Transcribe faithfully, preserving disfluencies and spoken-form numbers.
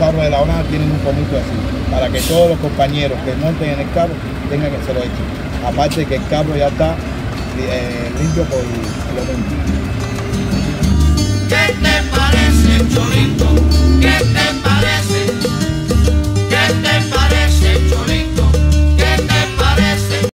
carros de la ONA tienen un pomito así, para que todos los compañeros que monten en el carro tengan que se lo echen. Aparte que el carro ya está eh, limpio por el elemento.